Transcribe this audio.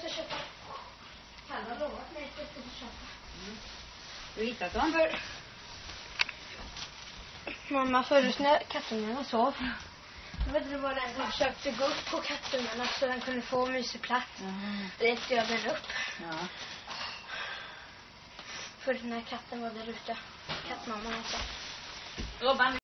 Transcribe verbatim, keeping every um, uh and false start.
ska köpa. Han har lovat mig att jag ska köpa. Mm. Du hittat dem? För... Mamma, förut när kattungarna sov. Jag vet inte vad den försökte gå upp på kattungarna så den kunde få mysig plats. Mm. Det räckte jag den upp. Ja. För när katten var där ute. Kattmamman alltså. Robban.